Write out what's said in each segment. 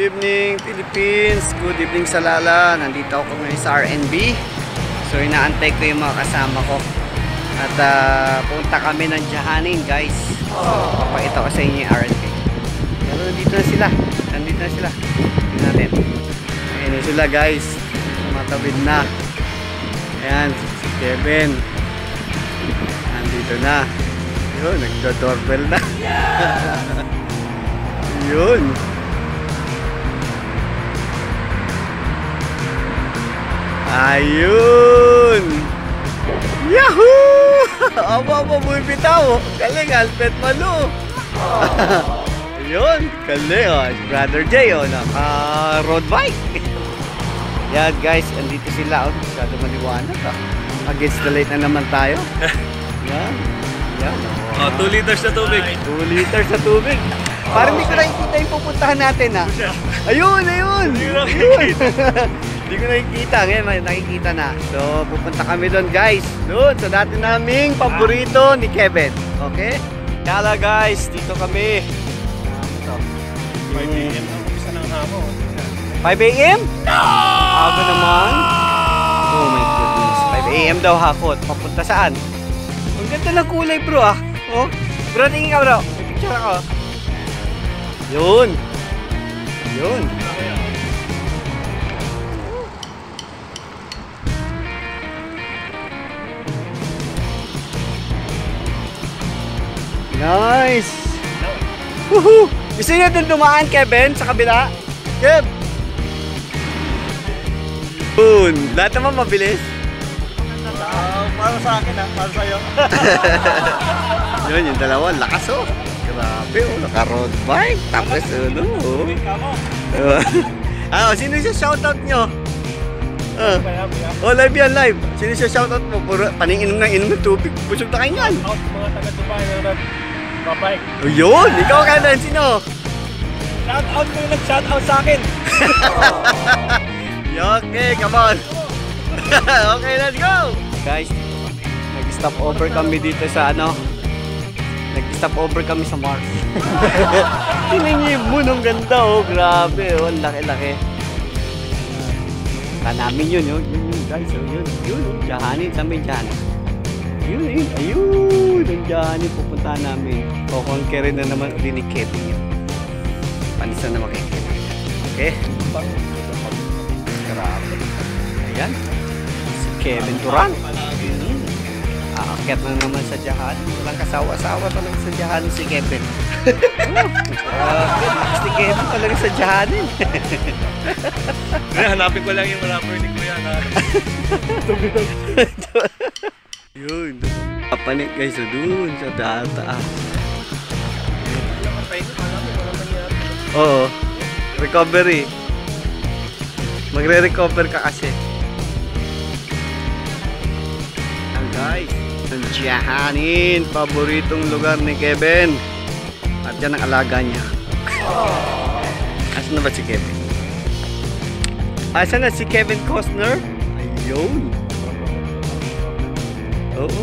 evening Philippines, good evening sa Lala. Nandito ako ngayon sa RNB. So inaantay ko yung mga kasama ko. At punta kami ng Jahanin guys. Papakita ko sa inyo yung RNB. Pero nandito na sila. Tingnan natin. Ayan na sila guys. Tumatawid na. Ayan, si Kevin. Nandito na. Yun, nagdo-doorbell na. Yun. Ayun. Yahoo! Aba, bumibitaw. Galing, Alfred Malu. Ayun, galing. Oh, Brother Jay, oh, naka-road bike. Yan guys, andito sila. Oh, masyado maliwanag. Against the light na naman tayo. Yan. Yan. Oh, 2 liters na tubig. 2 liters na tubig. Parang hindi ko nakikita yung pupuntahan natin, ha? Ayun! Hindi ko nakikita. Ngayon, nakikita na. So, pupunta kami doon, guys. Doon, sa dati naming paborito ni Kevin. Okay? Kala, guys, dito kami. 5 AM na umpisa ng hapon. 5 AM? No! Aga naman. Oh my goodness. 5 AM daw hakot. Papunta saan? Ang ganda ng kulay, bro, ah. Oh, bro, tingin ka, bro. May picture ako. Yun. Yun. Nice. Woohoo! Gusto niyo doon dumaan, Kevin, sa kabila? Kev! Yun. Lahat naman mabilis. Para sa akin, ha? Para sa'yo. Yun, yung dalawa, lakas, oh. Grabe, oh, naka-road bike. Tapos, ano, oh. Sino siya shoutout nyo? Oh, live yan, live. Sino siya shoutout mo? Paning-inom ng tubig. Busog na kayo yan. Out mga taga-Dubai na nag-babike. Oh, yun, ikaw ka na, sino? Shoutout ko yung nag-shoutout sa akin. Okay, come on. Okay, let's go. Guys, nag-stop over kami dito sa ano. Nag-stop over kami sa Mars. Tingnan niyo yung moon, ang ganda, oh. Grabe, oh, laki-laki. Namin yun, guys, oh, yun, Jahanin, saan ba yung Jahanin? Ayun, yung Jahanin, pupuntahan namin. Kukonkerin na naman ulit ni Kevin yun. Panis na naman kay Kevin. Okay? Grabe. Ayan, si Kevin Turan. Aakyat na naman sa Jahanin. Walang kasawa-sawa talaga sa Jahanin si Kevin. Si Kevin talaga sa Jahanin. Hanapin ko lang yung rapper ni Kuya na. Yun. Kapanik guys, doon sa taas. Oo. Recovery. Magre-recover ka kasi. Ang guys, ang Jahanin, paboritong lugar ni Kevin. At yan ang alaga niya. Asan na ba si Kevin? Asan na si Kevin Costner? Ayun. Oo.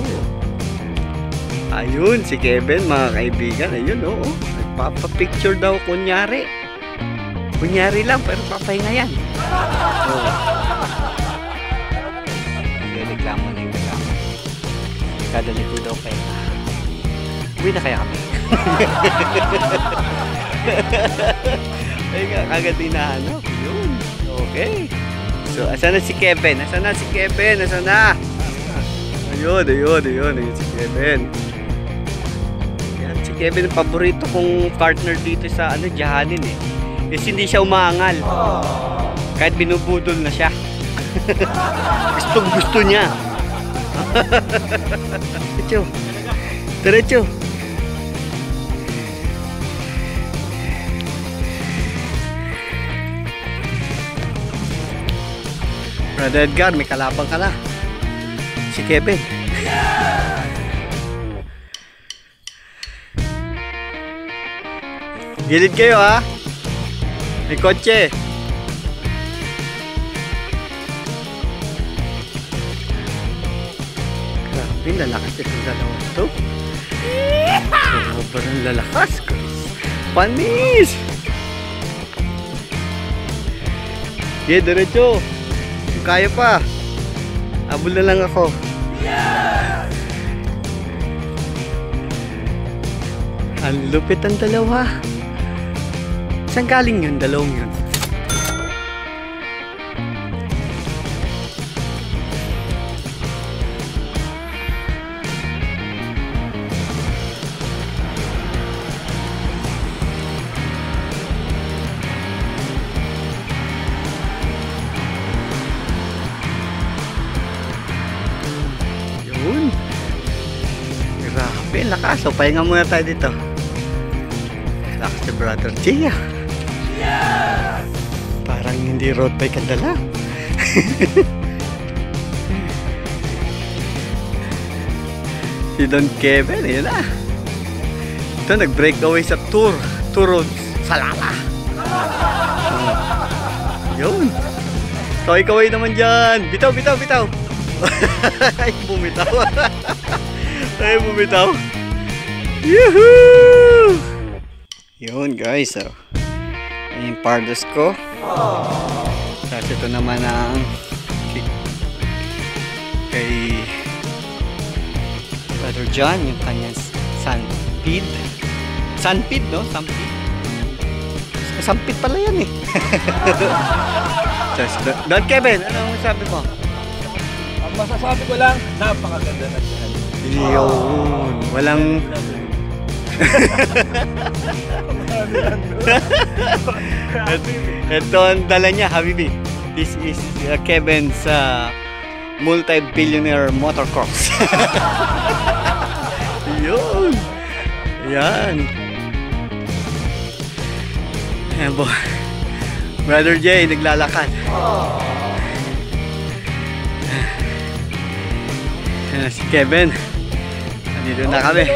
Ayun si Kevin, mga kaibigan. Ayun, oo. Nagpapapicture daw kunyari. Kunyari lang, pero papahinga yan. Oo. Reklamo na yung reklamo. Kadali ko daw kayo. Uwi na kaya kami. Ay nga, agad hinahanap. Yun. Okay. So, asan na si Kevin? Asan na si Kevin? Asan na? Ayun. Ayun si Kevin. Yan, si Kevin, paborito kong partner dito sa Jahanin eh. Kasi hindi siya umaangal. Kahit binubudol na siya. Gusto niya. Diretso. Brother Edgar, may kalabang ka na. Si Kevin. Gilid kayo, ha? May kotse. Grabe, lalakas itong dalawa ito. Sobrang lalakas, guys. Panis! Okay, diretso. Kaya pa. Abol na lang ako. Ang lupit ang dalawa. Saan galing yun? Dalawang yun. Yun. Grabe, lakas. So, pahinga muna tayo dito. Lakas si Brother Gia. Parang hindi road bike ang dala. Si Don Kevin, yun na. Ito, nag-breakaway sa tour road sa Lala. Yun. So, ikaway naman dyan. Bitaw, bitaw, bitaw. Ay, bumitaw. Ay, bumitaw. Yuhuu! Yun guys, so yung pardos ko. Tapos ito naman ang kay Brother John, yung kanyang sunpid. Sunpid, no? Sunpid. Sunpid pala yan eh. Don Kevin, ano sabi mo? Ang masasabi ko lang, napakaganda na dyan. Yun, walang ito ang dala niya, Habibi. This is Kevin's multi-billionaire motocross. Yun. Yan. Ayan po. Brother Jay, naglalakad. Ayan, si Kevin. Nandito na kami.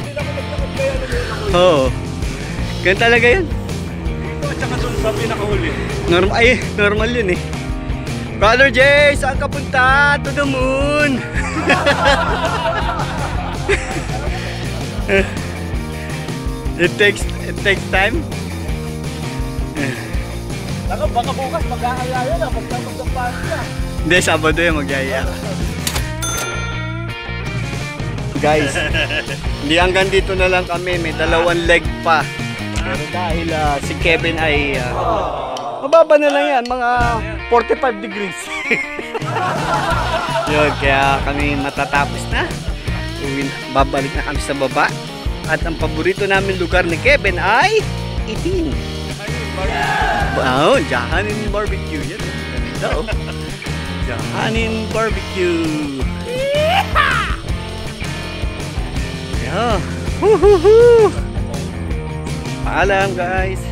Oo. Ganun talaga yan. At saka dun sa pinakahuli. Normal yun eh. Brother Jay, saan ka punta? To the moon. It takes time. Baka bukas mag-aalala na, magkapagdampahan ka. Hindi, Sabado yan magyaya. Guys, hindi hanggang dito na lang kami, may 2 leg pa. Pero dahil si Kevin ay mababa na lang yan, mga 45 degrees. Yun, kaya kami matatapos na. Babalik na kami sa baba. At ang paborito namin lugar ni Kevin ay Itin. Wow, Jahanin Barbecue. Yan, ganda oh. Jahanin Barbecue. Yeah. Paalam guys.